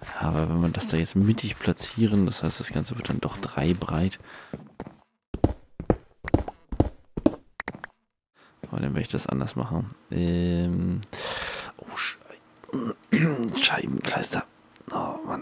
Aber wenn wir das da jetzt mittig platzieren, das heißt, das Ganze wird dann doch 3 breit. Aber dann werde ich das anders machen. Scheibenkleister. Oh Mann.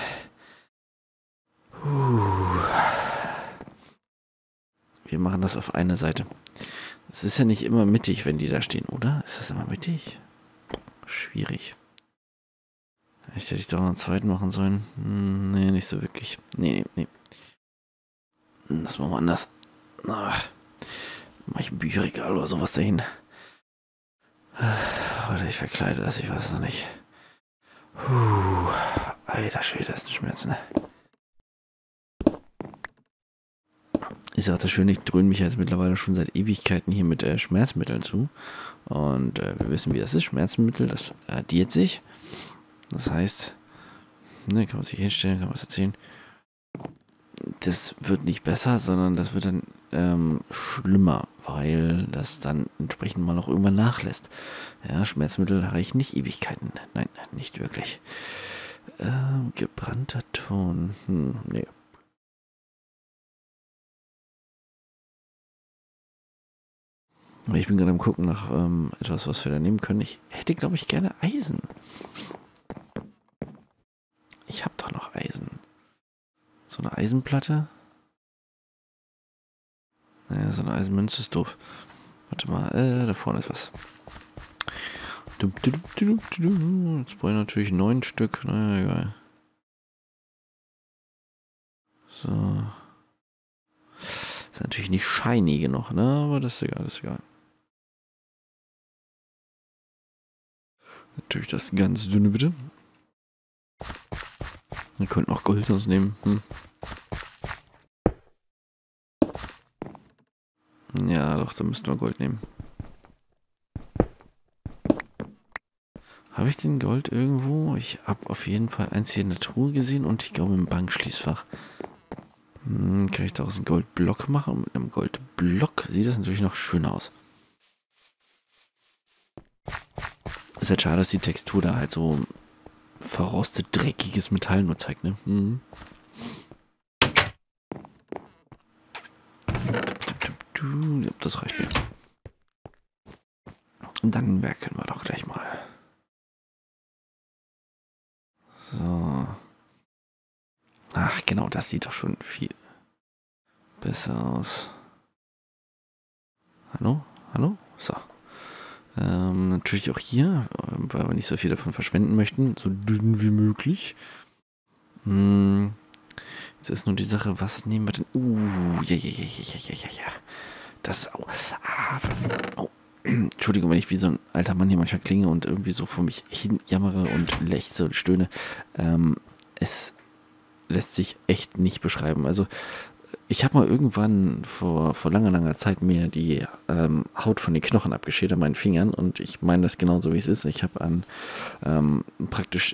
Wir machen das auf eine Seite. Es ist ja nicht immer mittig, wenn die da stehen, oder? Ist das immer mittig? Schwierig. Echt, hätte ich doch noch einen zweiten machen sollen. Nee, nicht so wirklich. Nee. Das machen wir anders. Mach ich ein Bücherregal oder sowas dahin. Oder ich verkleide das, ich weiß es noch nicht. Alter Schwede, das ist ein Schmerzen. Ist auch das Schöne, ich dröhne mich jetzt mittlerweile schon seit Ewigkeiten hier mit Schmerzmitteln zu. Und wir wissen, wie das ist. Schmerzmittel, das addiert sich. Das heißt, ne, kann man sich hinstellen, kann man was erzählen. Das wird nicht besser, sondern das wird dann schlimmer, weil das dann entsprechend mal noch irgendwann nachlässt. Ja, Schmerzmittel reichen nicht Ewigkeiten. Nein, nicht wirklich. Gebrannter Ton. Nee. Ich bin gerade am gucken nach etwas, was wir da nehmen können. Ich hätte, glaube ich, gerne Eisen. Ich habe doch noch Eisen. So eine Eisenplatte? Naja, so eine Eisenmünze ist doof. Warte mal, da vorne ist was. Jetzt brauche ich natürlich 9 Stück. Naja, egal. So. Ist natürlich nicht shiny genug, ne? Aber das ist egal, Natürlich das ganz dünne, bitte. Wir könnten auch Gold sonst nehmen. Ja, doch, da müssten wir Gold nehmen. Habe ich den Gold irgendwo? Ich habe auf jeden Fall eins hier in der Truhe gesehen und ich glaube im Bankschließfach. Kann ich daraus einen Goldblock machen? Und mit einem Goldblock sieht das natürlich noch schöner aus. Ist halt schade, dass die Textur da halt so verrostet, dreckiges Metall nur zeigt, ne? Das reicht mir. Und dann werkeln wir doch gleich mal. So. Ach, genau, das sieht doch schon viel besser aus. Hallo? So. Natürlich auch hier, weil wir nicht so viel davon verschwenden möchten, so dünn wie möglich. Jetzt ist nur die Sache, was nehmen wir denn? Ja. Das ist auch. Entschuldigung, wenn ich wie so ein alter Mann hier manchmal klinge und irgendwie so vor mich hin jammere und lechze und stöhne. Es lässt sich echt nicht beschreiben. Also ich habe mal irgendwann vor langer Zeit mir die Haut von den Knochen abgeschält an meinen Fingern und ich meine das genauso wie es ist. Ich habe praktisch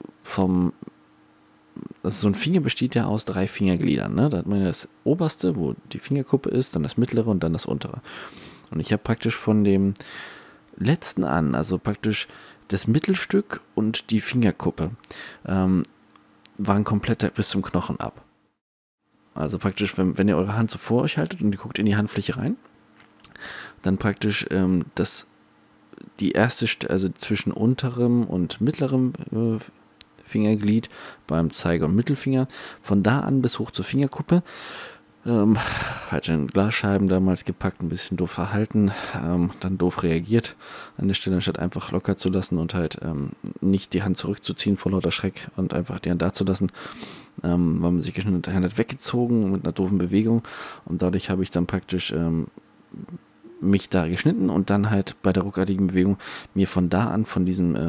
also so ein Finger besteht ja aus 3 Fingergliedern, ne? Da hat man das oberste, wo die Fingerkuppe ist, dann das mittlere und dann das untere. Und ich habe praktisch von dem letzten an, also praktisch das Mittelstück und die Fingerkuppe, waren komplett bis zum Knochen ab. Also praktisch, wenn ihr eure Hand so vor euch haltet und ihr guckt in die Handfläche rein, dann praktisch die erste, also zwischen unterem und mittlerem Fingerglied beim Zeiger- und Mittelfinger, von da an bis hoch zur Fingerkuppe, halt in Glasscheiben damals gepackt, ein bisschen doof verhalten, dann doof reagiert an der Stelle, anstatt einfach locker zu lassen und halt nicht die Hand zurückzuziehen vor lauter Schreck und einfach die Hand da zu lassen, weil man sich geschnitten hat, weggezogen mit einer doofen Bewegung und dadurch habe ich dann praktisch mich da geschnitten und dann halt bei der ruckartigen Bewegung mir von da an, von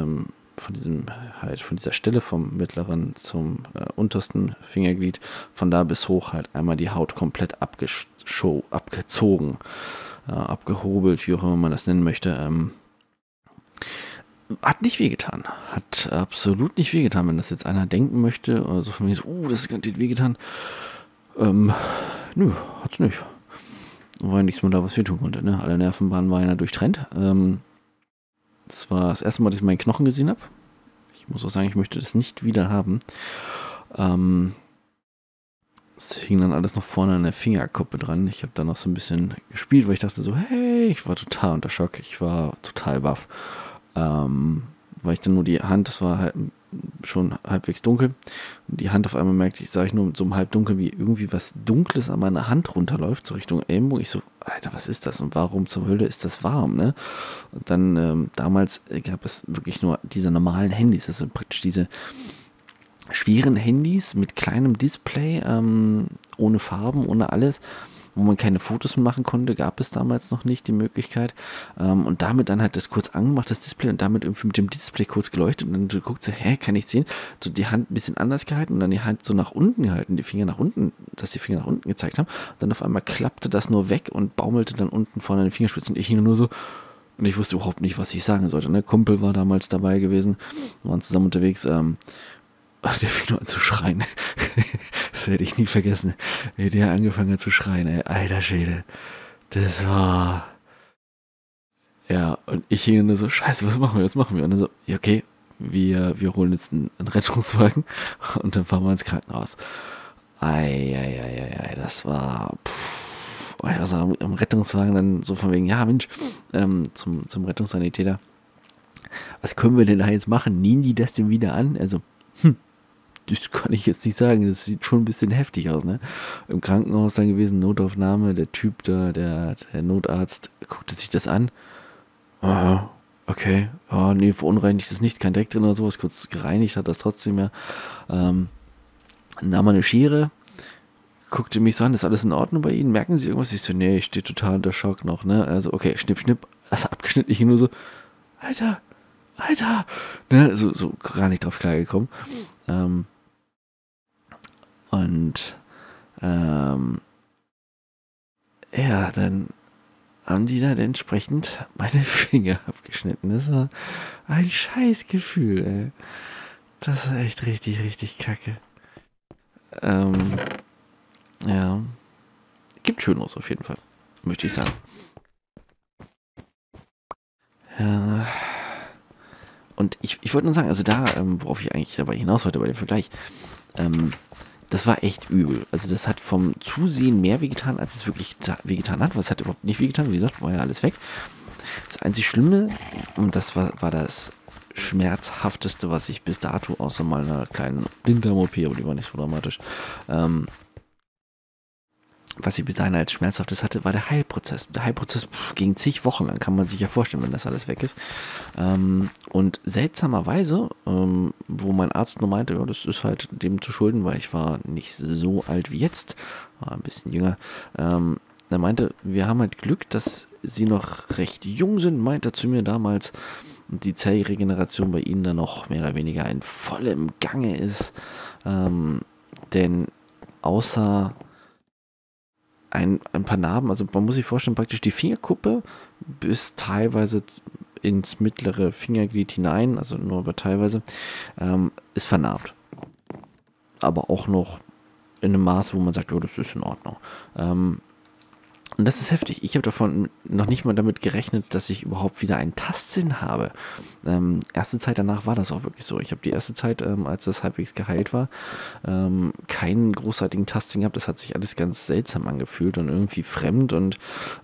dieser Stelle vom mittleren zum untersten Fingerglied, von da bis hoch halt einmal die Haut komplett abgezogen, abgehobelt, wie auch immer man das nennen möchte. Hat nicht wehgetan. Hat absolut nicht wehgetan, wenn das jetzt einer denken möchte, also von mir so, das ist garantiert wehgetan. Nö, hat's nicht. War ja nichts mehr da, was wir tun konnte, ne? Alle Nervenbahnen waren ja durchtrennt. Das war das erste Mal, dass ich meinen Knochen gesehen habe. Ich Ich muss auch sagen, ich möchte das nicht wieder haben. Es hing dann alles noch vorne an der Fingerkuppe dran. Ich habe dann noch so ein bisschen gespielt, weil ich dachte so, hey, ich war total unter Schock. Ich war total baff. Weil ich dann nur die Hand, das war halt schon halbwegs dunkel, und die Hand auf einmal merkte ich, sah ich nur mit so einem Halbdunkel, wie irgendwie was Dunkles an meiner Hand runterläuft, so Richtung Ellenbogen. Ich so, Alter, was ist das und warum zur Hölle ist das warm, ne? Und dann, damals gab es wirklich nur diese normalen Handys, also praktisch diese schweren Handys mit kleinem Display, ohne Farben, ohne alles, wo man keine Fotos mehr machen konnte, gab es damals noch nicht die Möglichkeit. Und damit dann halt das kurz angemacht, das Display, und damit irgendwie mit dem Display kurz geleuchtet, und dann so guckt so, hä, kann ich sehen? So die Hand ein bisschen anders gehalten und dann die Hand so nach unten gehalten, die Finger nach unten, dass die Finger nach unten gezeigt haben. Und dann auf einmal klappte das nur weg und baumelte dann unten vorne an den Fingerspitzen, und ich hing nur so, und ich wusste überhaupt nicht, was ich sagen sollte. Ne? Kumpel war damals dabei gewesen, waren zusammen unterwegs, der fing nur an zu schreien. Das werde ich nie vergessen. Wie der angefangen hat zu schreien, ey. Alter Schwede. Das war... Ja, und ich hing nur so, scheiße, was machen wir, was machen wir? Und dann so, ja, okay, wir holen jetzt einen Rettungswagen und dann fahren wir ins Krankenhaus. Ei, das war... Ich war so am Rettungswagen dann so von wegen, ja Mensch, zum Rettungssanitäter. Was können wir denn da jetzt machen? Nehmen die das denn wieder an? Also, das kann ich jetzt nicht sagen, das sieht schon ein bisschen heftig aus, ne? Im Krankenhaus dann gewesen, Notaufnahme, der Typ da, der Notarzt, guckte sich das an. Aha, okay, ja, nee, verunreinigt ist nicht, kein Dreck drin oder sowas, kurz gereinigt hat das trotzdem ja. Nahm mal eine Schere, guckte mich so an, ist alles in Ordnung bei Ihnen? Merken Sie irgendwas? Ich so, nee, ich stehe total unter Schock noch, ne? Also, okay, schnipp, also abgeschnitten, ich nur so, Alter, ne? So gar nicht drauf klargekommen. Und ja, dann haben die dann entsprechend meine Finger abgeschnitten. Das war ein Scheißgefühl, ey. Das war echt richtig kacke. Ja. Gibt Schöneres auf jeden Fall, möchte ich sagen. Ja. Und ich wollte nur sagen, also da, worauf ich eigentlich dabei hinaus wollte bei dem Vergleich, das war echt übel. Also das hat vom Zusehen mehr wehgetan, als es wirklich wehgetan hat. Was hat überhaupt nicht wehgetan, wie gesagt, war ja alles weg. Das einzig Schlimme, und das war das Schmerzhafteste, was ich bis dato, außer mal einer kleinen Blinddarm-OP, aber die war nicht so dramatisch, was ich bis dahin als Schmerzhaftes hatte, war der Heilprozess. Der Heilprozess ging zig Wochen lang, kann man sich ja vorstellen, wenn das alles weg ist. Und seltsamerweise, wo mein Arzt nur meinte, ja, das ist halt dem zu schulden, weil ich war nicht so alt wie jetzt, war ein bisschen jünger. Er meinte, wir haben halt Glück, dass sie noch recht jung sind, meinte er zu mir damals, und die Zellregeneration bei ihnen dann noch mehr oder weniger in vollem Gange ist. Denn außer ein paar Narben, also man muss sich vorstellen, praktisch die Fingerkuppe bis teilweise ins mittlere Fingerglied hinein, also nur aber teilweise, ist vernarbt. Aber auch noch in einem Maß, wo man sagt, oh, das ist in Ordnung. Und das ist heftig. Ich habe davon noch nicht mal damit gerechnet, dass ich überhaupt wieder einen Tastsinn habe. Erste Zeit danach war das auch wirklich so. Ich habe die erste Zeit, als das halbwegs geheilt war, keinen großartigen Tastsinn gehabt. Das hat sich alles ganz seltsam angefühlt und irgendwie fremd. Und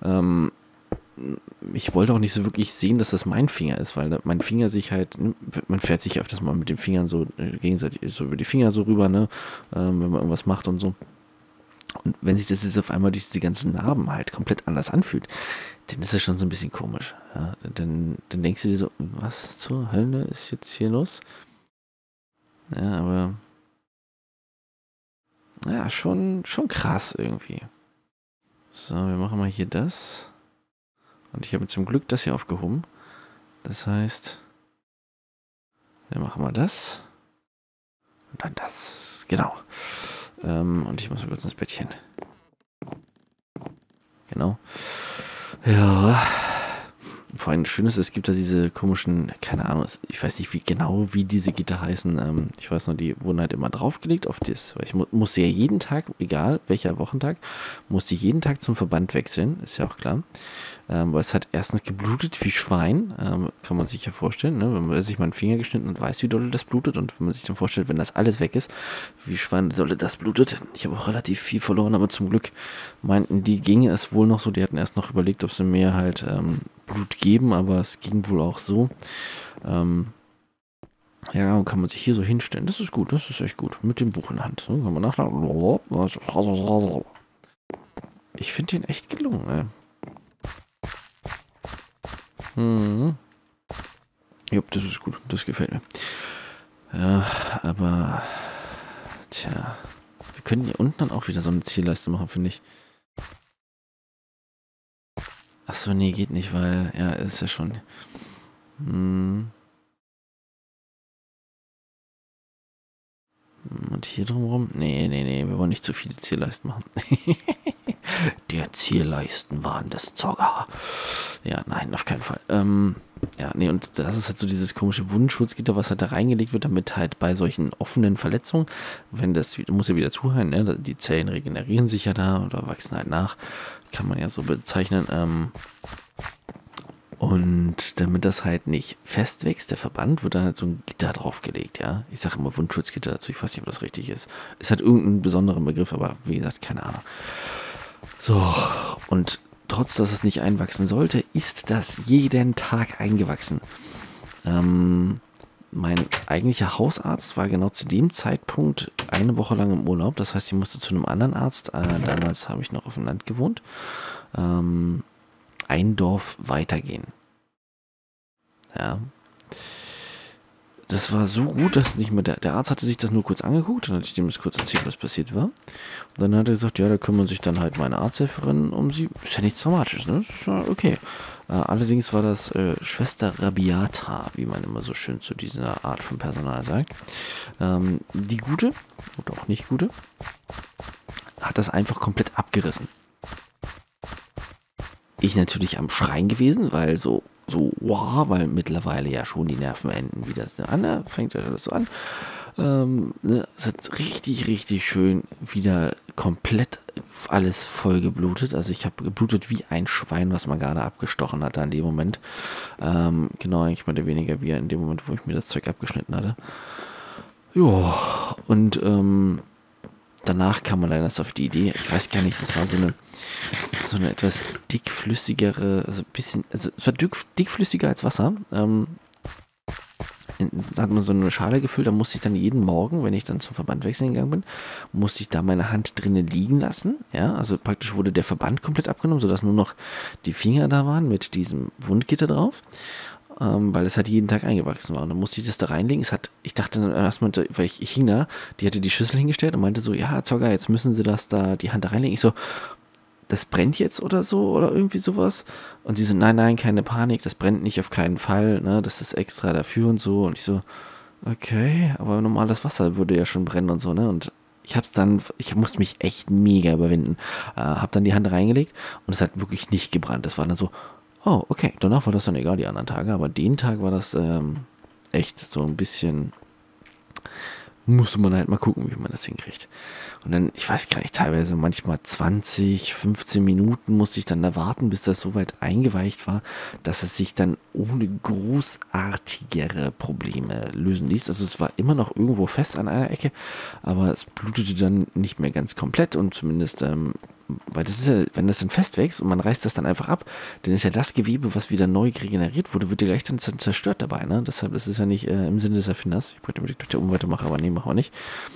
ich wollte auch nicht so wirklich sehen, dass das mein Finger ist, weil mein Finger sich halt, man fährt sich öfters mal mit den Fingern so gegenseitig so über die Finger so rüber, ne, wenn man irgendwas macht und so. Und wenn sich das jetzt auf einmal durch die ganzen Narben halt komplett anders anfühlt, dann ist das schon so ein bisschen komisch. Ja? Dann denkst du dir so, was zur Hölle ist jetzt hier los? Ja, aber ja, schon krass irgendwie. So, wir machen mal hier das. Und ich habe zum Glück das hier aufgehoben. Das heißt, wir machen mal das. Und dann das. Genau. Und ich muss mal kurz ins Bettchen. Genau. Ja. vor allem schön ist, es gibt da diese komischen, keine Ahnung, ich weiß nicht wie diese Gitter heißen. Ich weiß noch, die wurden halt immer draufgelegt auf das, weil ich musste ja jeden Tag, egal welcher Wochentag, musste ich jeden Tag zum Verband wechseln, ist ja auch klar. Weil es hat erstens geblutet wie Schwein, kann man sich ja vorstellen, ne? Wenn man sich mal einen Finger geschnitten und weiß, wie dolle das blutet, und wenn man sich dann vorstellt, wenn das alles weg ist, wie Schwein dolle das blutet. Ich habe auch relativ viel verloren, aber zum Glück meinten die, ginge es wohl noch so. Die hatten erst noch überlegt, ob sie mir halt Blut geben, aber es ging wohl auch so. Ja, und kann man sich hier so hinstellen. Das ist gut, das ist echt gut. Mit dem Buch in der Hand. So kann man nachschauen. Ich finde den echt gelungen, ey. Ja, das ist gut. Das gefällt mir. Ja, aber tja, wir können hier unten dann auch wieder so eine Zielleiste machen, finde ich. Achso, nee, geht nicht, weil, ja, ist ja schon. Und hier drumherum? Nee, wir wollen nicht zu viele Zierleisten machen. Der Zierleistenwahn des Zogger. Ja, nein, auf keinen Fall. Ja, nee, und das ist halt so dieses komische Wundschutzgitter, was halt da reingelegt wird, damit halt bei solchen offenen Verletzungen, wenn das, muss ja wieder zuheilen, ne? Die Zellen regenerieren sich ja da oder wachsen halt nach, kann man ja so bezeichnen. Und damit das halt nicht festwächst, der Verband, wird dann halt so ein Gitter draufgelegt, ja. Ich sage immer Wundschutzgitter dazu, ich weiß nicht, ob das richtig ist. Ist halt irgendein besonderer Begriff, aber wie gesagt, keine Ahnung. So, und trotz, dass es nicht einwachsen sollte, ist das jeden Tag eingewachsen. Mein eigentlicher Hausarzt war genau zu dem Zeitpunkt eine Woche lang im Urlaub. Das heißt, ich musste zu einem anderen Arzt. Damals habe ich noch auf dem Land gewohnt. Ein Dorf weitergehen. Ja. Das war so gut, dass nicht mehr der Arzt hatte sich das nur kurz angeguckt und hatte ich dem das kurz erzählt, was passiert war. Und dann hat er gesagt, ja, da kümmern sich dann halt meine Arzthelferin um sie. Ist ja nichts Dramatisches, ne? Ist ja okay. Allerdings war das Schwester Rabiata, wie man immer so schön zu dieser Art von Personal sagt. Die Gute, oder auch nicht Gute, hat das einfach komplett abgerissen. Ich natürlich am Schreien gewesen, weil wow, weil mittlerweile ja schon die Nervenenden wieder an, fängt ja alles so an. Es hat richtig schön wieder komplett alles voll geblutet. Also ich habe geblutet wie ein Schwein, was man gerade abgestochen hatte an dem Moment. Genau, eigentlich mehr oder weniger wie in dem Moment, wo ich mir das Zeug abgeschnitten hatte. Ja, und danach kam man dann erst auf die Idee, ich weiß gar nicht, das war so eine etwas dickflüssigere, also ein bisschen, also es war dickflüssiger als Wasser. Da hat man so eine Schale gefüllt, da musste ich dann jeden Morgen, wenn ich dann zum Verband wechseln gegangen bin, musste ich da meine Hand drinnen liegen lassen. Ja, also praktisch wurde der Verband komplett abgenommen, sodass nur noch die Finger da waren mit diesem Wundgitter drauf. Weil es halt jeden Tag eingewachsen war. Und dann musste ich das da reinlegen. Ich dachte dann erstmal, weil ich hing da, die hatte die Schüssel hingestellt und meinte so, ja, Zogger, jetzt müssen sie die Hand da reinlegen. Ich so, das brennt jetzt oder so oder irgendwie sowas. Und die so, nein, keine Panik, das brennt nicht, auf keinen Fall, ne, das ist extra dafür und so. Und ich so, okay, aber normales Wasser würde ja schon brennen und so, ne, und ich musste mich echt mega überwinden. Hab dann die Hand reingelegt und es hat wirklich nicht gebrannt. Das war dann so, oh, okay, danach war das dann egal, die anderen Tage, aber den Tag war das echt so ein bisschen, musste man halt mal gucken, wie man das hinkriegt. Und dann, ich weiß gar nicht, teilweise manchmal 20, 15 Minuten musste ich dann da warten, bis das so weit eingeweicht war, dass es sich dann ohne großartigere Probleme lösen ließ. Also es war immer noch irgendwo fest an einer Ecke, aber es blutete dann nicht mehr ganz komplett und zumindest, weil das ist ja, wenn das dann festwächst und man reißt das dann einfach ab, dann ist ja das Gewebe, was wieder neu regeneriert wurde, wird ja gleich dann zerstört dabei, ne? Deshalb ist es ja nicht im Sinne des Erfinders. Ich wollte unbedingt durch der Umweite machen, aber nee, machen wir nicht.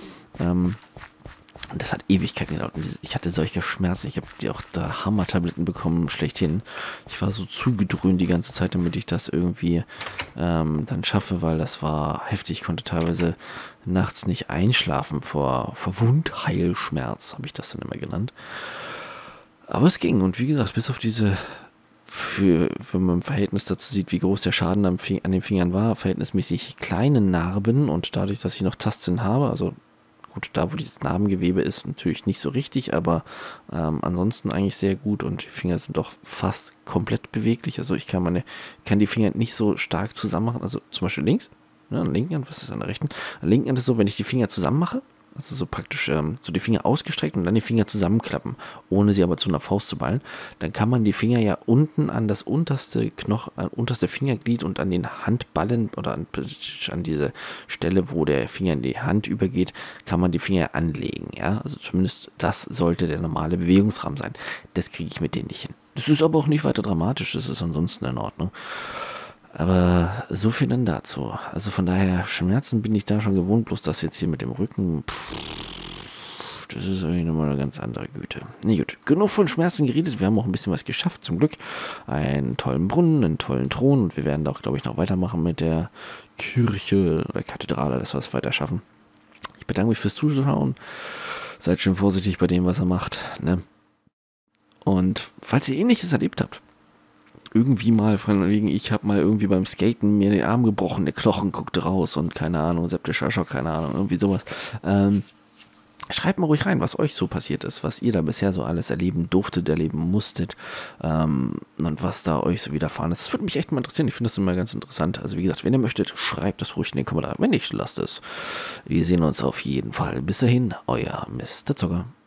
Und das hat Ewigkeiten gedauert. Und ich hatte solche Schmerzen. Ich habe auch da Hammertabletten bekommen, schlechthin. Ich war so zugedröhnt die ganze Zeit, damit ich das irgendwie dann schaffe, weil das war heftig. Ich konnte teilweise nachts nicht einschlafen vor Wundheilschmerz, habe ich das dann immer genannt. Aber es ging. Und wie gesagt, bis auf diese, wenn man im Verhältnis dazu sieht, wie groß der Schaden an den Fingern war, verhältnismäßig kleine Narben und dadurch, dass ich noch Tastsinn habe, also gut, da wo dieses Narbengewebe ist, natürlich nicht so richtig, aber ansonsten eigentlich sehr gut und die Finger sind doch fast komplett beweglich. Also ich kann die Finger nicht so stark zusammen machen, also zum Beispiel links, ne, an der linken Hand, was ist an der rechten? An der linken Hand ist so, wenn ich die Finger zusammen mache, also so praktisch so die Finger ausgestreckt und dann die Finger zusammenklappen, ohne sie aber zu einer Faust zu ballen, dann kann man die Finger ja unten an das unterste unterste Fingerglied und an den Handballen oder an diese Stelle, wo der Finger in die Hand übergeht, kann man die Finger anlegen, ja, also zumindest das sollte der normale Bewegungsrahmen sein. Das kriege ich mit denen nicht hin. Das ist aber auch nicht weiter dramatisch, das ist ansonsten in Ordnung. Aber so viel dann dazu. Also von daher, Schmerzen bin ich da schon gewohnt, bloß das jetzt hier mit dem Rücken, das ist irgendwie nochmal eine ganz andere Güte. Nee, gut, genug von Schmerzen geredet, wir haben auch ein bisschen was geschafft, zum Glück. Einen tollen Brunnen, einen tollen Thron und wir werden da auch, glaube ich, noch weitermachen mit der Kirche oder Kathedrale, dass wir es weiter schaffen. Ich bedanke mich fürs Zuschauen. Seid schön vorsichtig bei dem, was er macht, ne? Und falls ihr Ähnliches erlebt habt, irgendwie mal, von wegen, ich habe mal irgendwie beim Skaten mir den Arm gebrochen, der Knochen guckte raus und keine Ahnung, septischer Schock, keine Ahnung, irgendwie sowas. Schreibt mal ruhig rein, was euch so passiert ist, was ihr da bisher so alles erleben durftet, erleben musstet und was da euch so widerfahren ist. Das würde mich echt mal interessieren, ich finde das immer ganz interessant. Also wie gesagt, wenn ihr möchtet, schreibt das ruhig in den Kommentaren. Wenn nicht, lasst es. Wir sehen uns auf jeden Fall. Bis dahin, euer Mr. Zocker.